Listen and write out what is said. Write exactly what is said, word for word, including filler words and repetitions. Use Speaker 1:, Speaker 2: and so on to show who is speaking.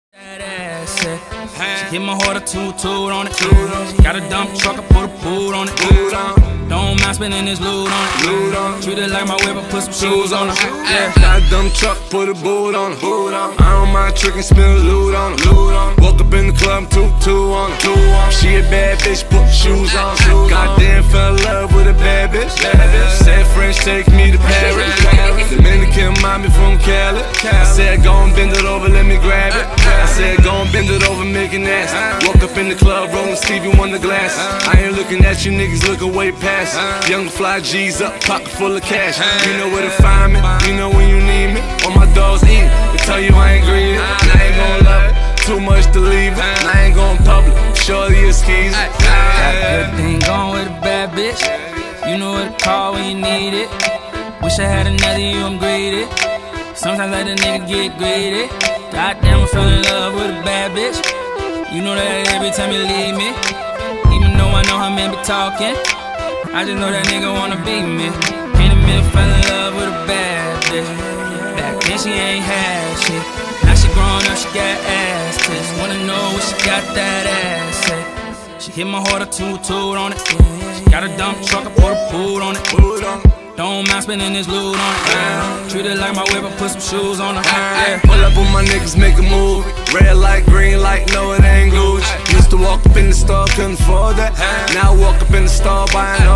Speaker 1: That ass, yeah. She hit my heart a toot-toot on it. She got a dump truck, I put a boot on it. Don't mind spending this loot on it. Treat it like my whip, I put some shoes on it. Yeah.
Speaker 2: Got a dump truck, put a boot on it. I don't mind tricking, spend a loot on it. Woke up in the club, toot-toot on it. She a bad bitch, put shoes on it. Goddamn, fell in love with a bad bitch. Said French, take me to Paris. Dominican mommy from Cali. I said go and bend it over, let me grab it. I said go and bend it over, make it nasty. Woke up in the club, rolling Stevie Wonder glass. I ain't looking at you niggas, looking way past. Young fly G's up, pocket full of cash. You know where to find me, you know when you need me. All my dogs eat, they tell you I ain't greedy, and I ain't gon' love it. Too much to leave it, and I ain't gon' public. Shorty your skis.
Speaker 1: Got a good thing going with a bad bitch. You know what to call when you need it. Wish I had another you, I'm greedy. Sometimes let a nigga get greedy. Goddamn, I fell in love with a bad bitch. You know that every time you leave me. Even though I know how men be talking, I just know that nigga wanna be me. In the middle, fell in love with a bad bitch. Back then she ain't had shit. Now she grown up, she got ass tits. Wanna know what she got that ass at. She hit my heart a toot-toot on it. She got a dump truck, I put a boot on it. Don't mind spending this loot on it. Yeah. Treat it like my whip, I put some shoes on it. Yeah.
Speaker 2: Pull up on my niggas, make a move. Red light, green light, no it ain't Gucci. Used to walk up in the store, couldn't afford that. Now I walk up in the store, buying